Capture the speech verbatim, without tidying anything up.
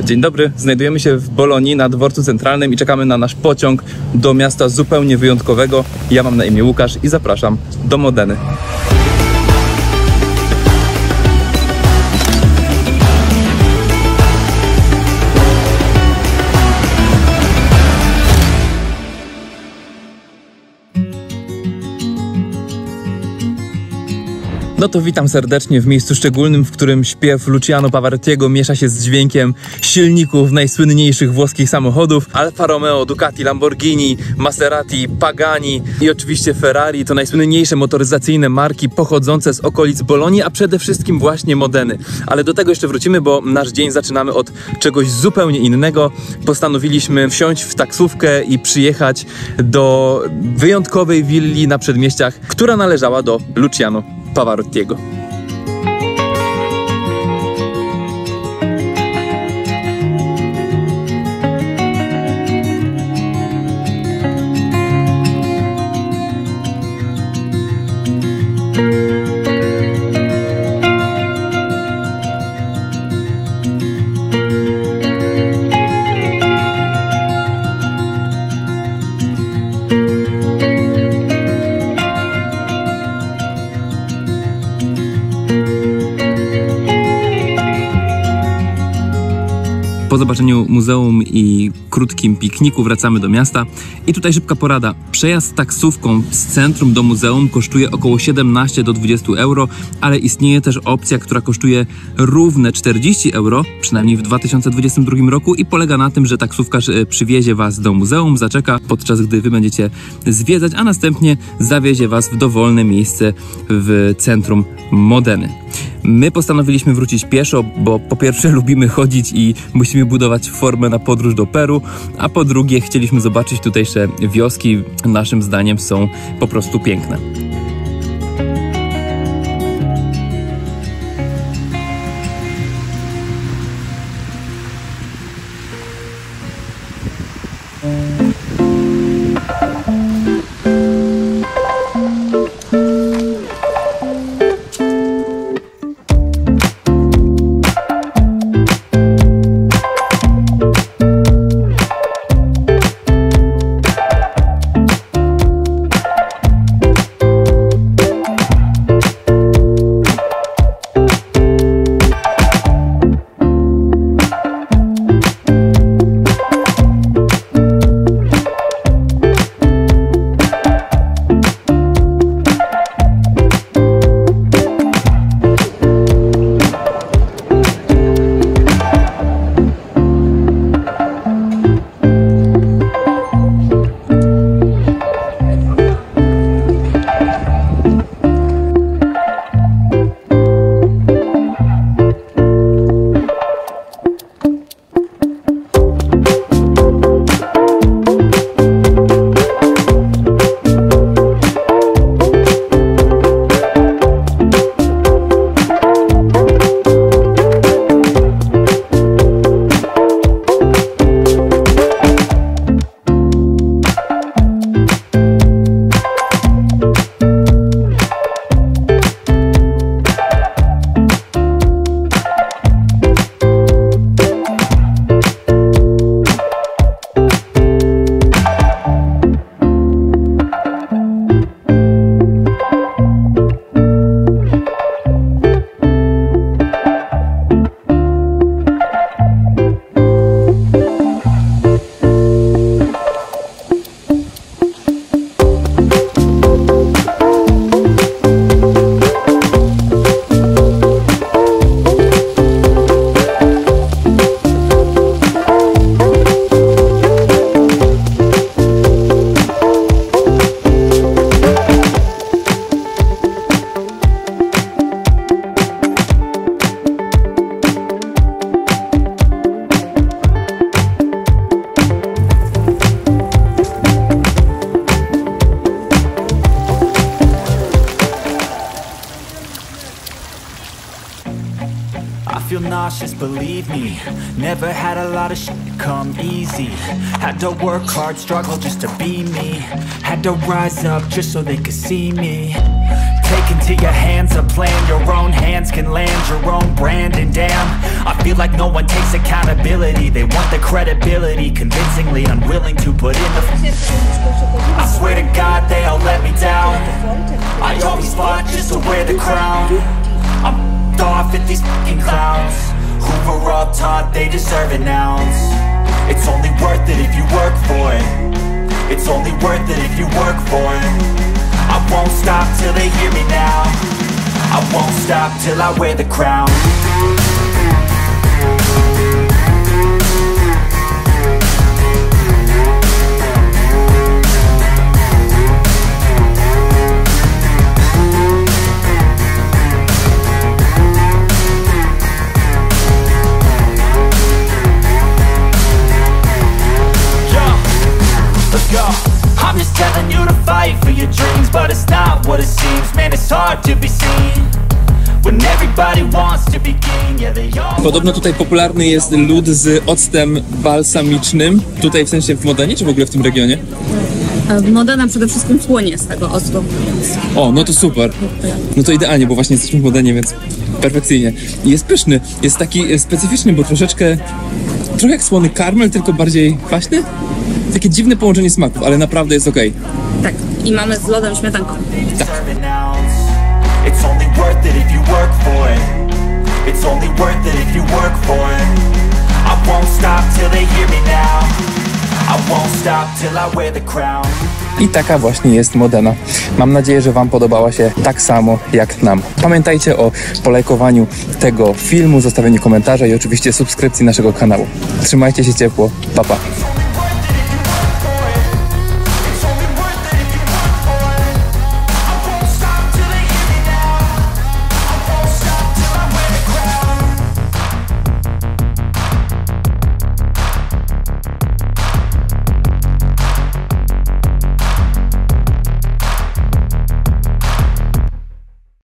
Dzień dobry, znajdujemy się w Bolonii na dworcu centralnym i czekamy na nasz pociąg do miasta zupełnie wyjątkowego. Ja mam na imię Łukasz i zapraszam do Modeny. No to witam serdecznie w miejscu szczególnym, w którym śpiew Luciano Pavarottiego miesza się z dźwiękiem silników najsłynniejszych włoskich samochodów. Alfa Romeo, Ducati, Lamborghini, Maserati, Pagani i oczywiście Ferrari to najsłynniejsze motoryzacyjne marki pochodzące z okolic Bolonii, a przede wszystkim właśnie Modeny. Ale do tego jeszcze wrócimy, bo nasz dzień zaczynamy od czegoś zupełnie innego. Postanowiliśmy wsiąść w taksówkę i przyjechać do wyjątkowej willi na przedmieściach, która należała do Luciano Pavarottiego. Po zobaczeniu muzeum i krótkim pikniku wracamy do miasta. I tutaj szybka porada. Przejazd taksówką z centrum do muzeum kosztuje około siedemnaście do dwudziestu euro, ale istnieje też opcja, która kosztuje równe czterdzieści euro, przynajmniej w dwa tysiące dwudziestym drugim roku, i polega na tym, że taksówkarz przywiezie was do muzeum, zaczeka, podczas gdy wy będziecie zwiedzać, a następnie zawiezie was w dowolne miejsce w centrum Modeny. My postanowiliśmy wrócić pieszo, bo po pierwsze lubimy chodzić i musimy budować formę na podróż do Peru, a po drugie chcieliśmy zobaczyć tutejsze wioski. Naszym zdaniem są po prostu piękne. feel nauseous, believe me. Never had a lot of shit come easy. Had to work hard, struggle just to be me. Had to rise up just so they could see me. Take take into your hands a plan. Your own hands can land your own brand. And damn, I feel like no one takes accountability. They want the credibility, convincingly unwilling to put in the I swear to God they all let me down. I always fought just to wear the crown. I'm off at these fucking clowns who were all taught they deserve an ounce. It's only worth it if you work for it. It's only worth it if you work for it. I won't stop till they hear me now. I won't stop till I wear the crown. I'm just telling you to fight for your dreams, but it's not what it seems. Man, it's hard to be seen when everybody wants to be king. Yeah, they all... Podobno tutaj popularny jest lód z octem balsamicznym. Tutaj w sensie w Modenie, czy w ogóle w tym regionie? Modena przede wszystkim płynie z tego octu. O, no to super. No to idealnie, bo właśnie jesteśmy w Modenie, więc perfekcyjnie. I jest pyszny, jest taki specyficzny, bo troszeczkę, trochę jak słony karmel, tylko bardziej kwaśny. Takie dziwne połączenie smaków, ale naprawdę jest okej. Tak, i mamy z lodem śmietanką. Tak. It's only worth it if you work for it. It's only worth it if you work for it. I won't stop till they hear me now. I won't stop till I wear the crown. I taka właśnie jest Modena. Mam nadzieję, że wam podobała się tak samo jak nam. Pamiętajcie o polajkowaniu tego filmu, zostawieniu komentarza i oczywiście subskrypcji naszego kanału. Trzymajcie się ciepło. Pa, pa.